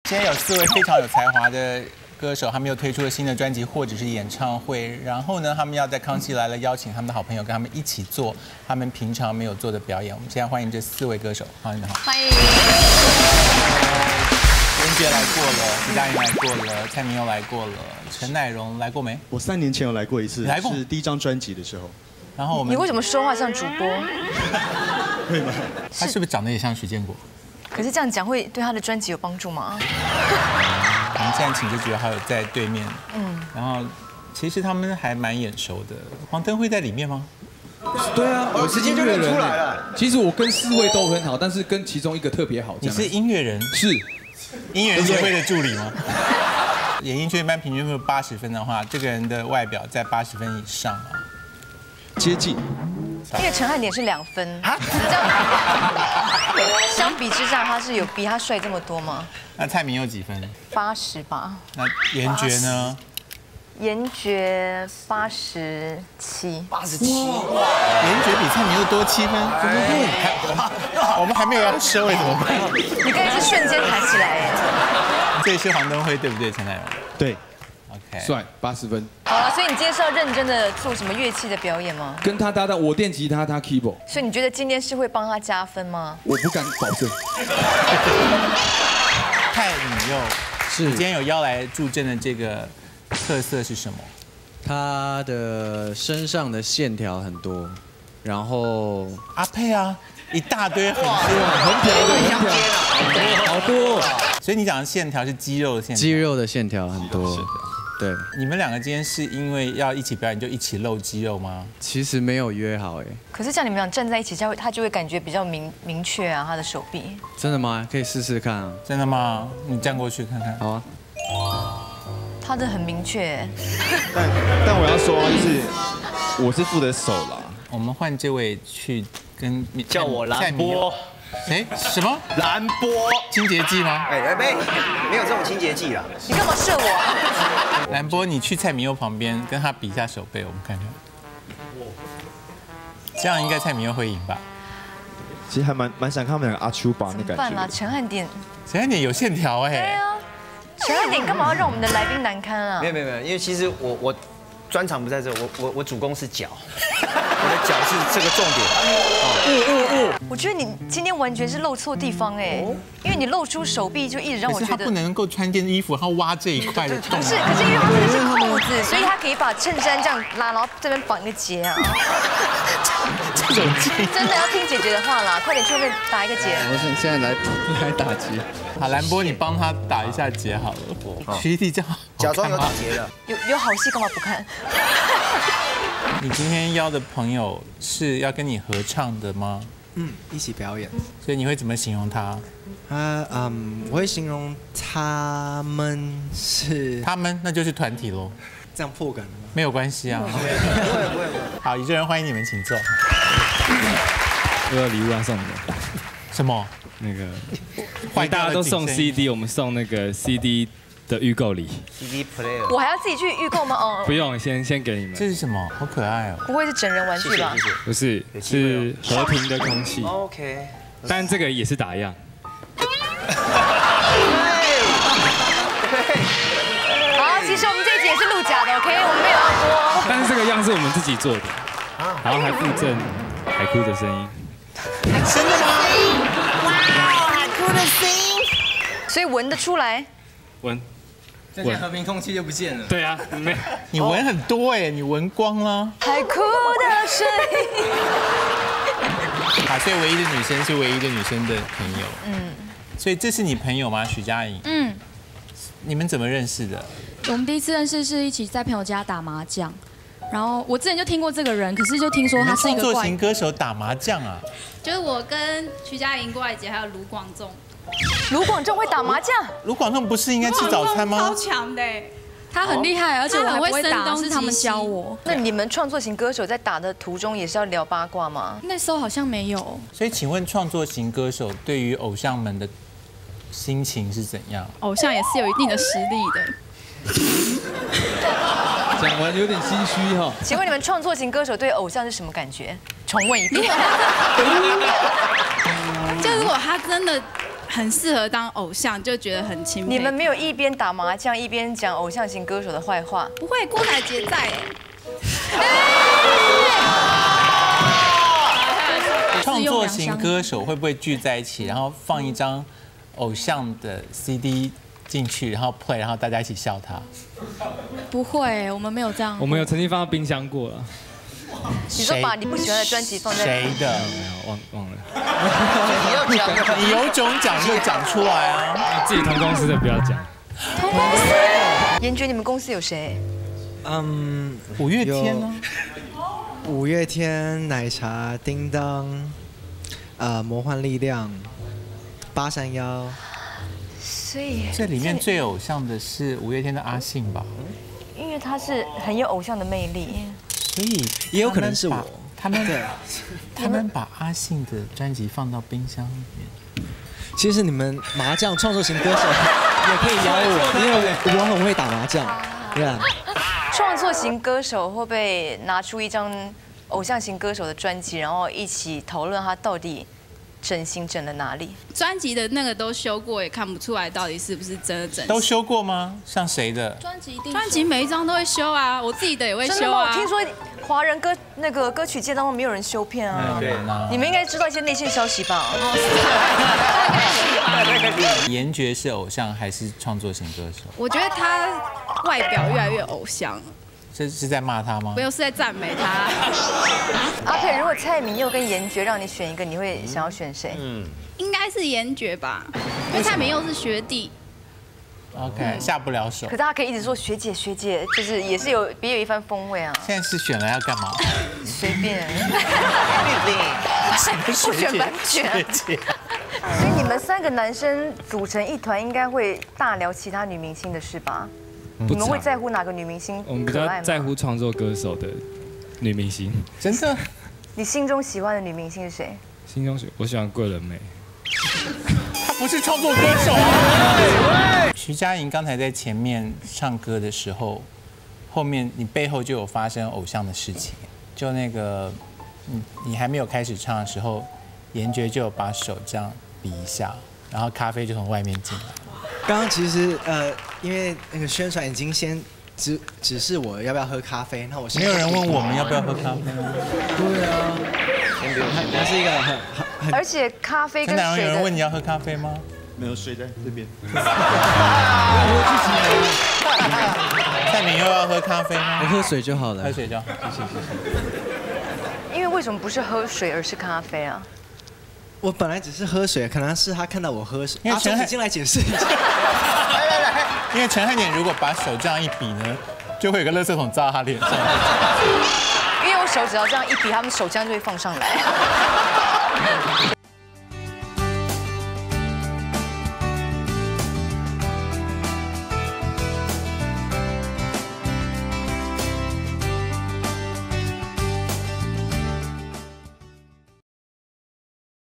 今天有4位非常有才华的歌手，他们又推出了新的专辑或者是演唱会，然后呢，他们要在《康熙来了》邀请他们的好朋友跟他们一起做他们平常没有做的表演。我们现在欢迎这4位歌手，好，你们好， 欢迎。 袁觉来过了，徐佳莹来过了，蔡明佑来过了，陈乃荣来过没？ 我3年前有来过一次， 来过是第1张专辑的时候。 然后我们你为什么说话像主播？ 会吗？ 他是不是长得也像徐建国？ 可是这样讲会对他的专辑有帮助吗？ 我们现在请这几位好友在对面，然后其实他们还蛮眼熟的。黄登辉在里面吗？ 对啊，我直接就认出来了。 其实我跟4位都很好，但是跟其中一个特别好。 你是音乐人？ 是。 音乐人协会的助理吗？演艺圈一般平均分80分的话，这个人的外表在80分以上啊， 接近。 因为陈汉典是2分，这样相比之下，他是有比他帅这么多吗？ 那蔡明佑几分 ？80吧。 那严爵呢？ 严爵87。 哇！严爵比蔡明佑多7分，怎么会？我们还没有要收尾，怎么办？ 你刚才是瞬间弹起来耶。 这里是黄登辉对不对，陈乃荣？ 对。 OK。 帅，80分。 好了，所以你今天是要认真的做什么乐器的表演吗？ 跟他搭档，我电吉他，他 keyboard。 所以你觉得今天是会帮他加分吗？ 我不敢保证。 蔡明佑是今天有邀来助阵的这个特色是什么？ 他的身上的线条很多，然后阿佩啊，一大堆横条的，好多。 所以你讲的线条是肌肉的线条， 肌肉的线条很多。是的，对。 你们2个今天是因为要一起表演就一起露肌肉吗？ 其实没有约好哎。 可是像你们俩站在一起，他就会感觉比较明确啊，他的手臂。 真的吗？可以试试看啊。 真的吗？你站过去看看。 好啊。 他的很明确。 但我要说，就是我是负责手啦。 我们换这位去跟叫我兰波。 哎，什么？ 兰波清洁剂吗？ 哎，没有这种清洁剂啦。 你干嘛射我？ 兰波，你去蔡明佑旁边跟他比一下手背，我们看看。这样应该蔡明佑会赢吧？ 其实还蛮想看他们2个阿丘巴那感觉。 怎么办啦？陈汉典有线条哎。 对啊。陈汉典干嘛要让我们的来宾难堪啊？ 没有，因为其实我专长不在这，我主攻是脚，我的脚是这个重点。 我觉得你今天完全是露错地方哎，因为你露出手臂就一直让我觉得。 可是他不能够穿件衣服，然后挖这一块的洞。 可是因为他这个是扣子，所以他可以把衬衫这样拉，然后这边绑一个结啊。 这种真的要听姐姐的话啦，快点去外面打一个结。 我现在来打结。 好，兰波，你帮他打一下结好了。徐弟这样假装有打结的。 有好戏干嘛不看？ 你今天邀的朋友是要跟你合唱的吗？ 一起表演。 所以你会怎么形容他？ 我会形容他们是。 他们那就是团体喽。 这样破梗了吗？ 没有关系啊。不会。好，宇宙人欢迎你们，请坐。 我有礼物要送你们。 什么？ 那个，大家都送 CD， 我们送那个 CD 的预购礼。 CD player。 我还要自己去预购吗？哦。 不用，先给你们。 这是什么？好可爱哦。 不会是整人玩具吧？ 不是，是和平的空气。 OK。 但这个也是打样。 好，其实我们这一集也是录假的 ，OK， 我们没有要播。 但是这个样是我们自己做的，然后还附赠海哭的声音。 真的吗？ 哇，海哭的声音。所以闻得出来。 闻。 这样和平空气就不见了。 对啊， 你闻很多哎，你闻光了。 海哭的声音。 好，所以唯一的女生是唯一的女生的朋友。所以这是你朋友吗？许佳莹。你们怎么认识的？ 我们第一次认识是一起在朋友家打麻将，然后我之前就听过这个人，可是就听说他是一个创作型歌手打麻将啊。 就是我跟徐佳莹、郭艾洁还有卢广仲。 卢广仲会打麻将？ 卢广仲不是应该吃早餐吗？ 超强的， 他很厉害，而且我还不会打， 是他们教我。 那你们创作型歌手在打的途中也是要聊八卦吗？ 那时候好像没有。 所以请问创作型歌手对于偶像们的心情是怎样？ 偶像也是有一定的实力的。 讲完有点心虚哈。 请问你们创作型歌手对偶像是什么感觉？重问一遍。 就如果他真的很适合当偶像，就觉得很钦佩。 你们没有一边打麻将一边讲偶像型歌手的坏话？ 不会，郭采洁在。 创作型歌手会不会聚在一起，然后放一张偶像的 CD 进去，然后 play， 然后大家一起笑他？ 不会，我们没有这样。 我们有曾经放到冰箱过了。 你说把你不喜欢的专辑放在谁的？ 没有，忘了。 你要讲， 你有种讲就讲出来啊！ 自己同公司的不要讲。 同公司？严爵，你们公司有谁？ 五月天呢？ 五月天、奶茶、叮当、魔幻力量、831。 所以这里面最偶像的是五月天的阿信吧？ 因为他是很有偶像的魅力， 所以也有可能是我。 他们把阿信的专辑放到冰箱里面。 其实你们麻将创作型歌手也可以邀我，因为我很会打麻将。对啊。 创作型歌手会不会拿出一张偶像型歌手的专辑，然后一起讨论他到底整形整了哪里？ 专辑的那个都修过，也看不出来到底是不是真的整形。 都修过吗？像谁的？ 专辑每一张都会修啊，我自己的也会修啊。 真的吗？我听说华人歌曲界当中没有人修片啊。 对， 你们应该知道一些内线消息吧？ 严爵是偶像还是创作型歌手？ 我觉得他外表越来越偶像。 这是在骂他吗？ 没有，是在赞美他。 阿佩，如果蔡旻佑跟严爵让你选一个，你会想要选谁？ 应该是严爵吧，因为蔡旻佑是学弟。 OK， 下不了手。 可大家可以一直说学姐，就是也是有别有一番风味啊。 现在是选了要干嘛？ 随便。 不选版权。所以你们3个男生组成一团，应该会大聊其他女明星的事吧？你们会在乎哪个女明星？ 我们比较在乎创作歌手的女明星。 真的？ 你心中喜欢的女明星是谁？ 心中我喜欢桂纶镁。 她不是创作歌手啊！徐佳莹刚才在前面唱歌的时候，后面你背后就有发生偶像的事情，就那个你还没有开始唱的时候，严爵就有把手这样比一下，然后咖啡就从外面进来。 刚刚其实因为那个宣传已经先指示我要不要喝咖啡，那我没有人问我们要不要喝咖啡吗？ 对啊，它是一个很而且咖啡跟水的。 有人问你要喝咖啡吗？ 没有，水在这边。 蔡旻佑要喝咖啡吗？ 我喝水就好了。 喝水就好，谢谢。 因为为什么不是喝水而是咖啡啊？ 我本来只是喝水，可能是他看到我喝水。 因为陈汉进来解释一下。 来，因为陈汉典如果把手这样一比呢，就会有个垃圾桶砸他脸上。 因为我手只要这样一比，他们手这样就会放上来。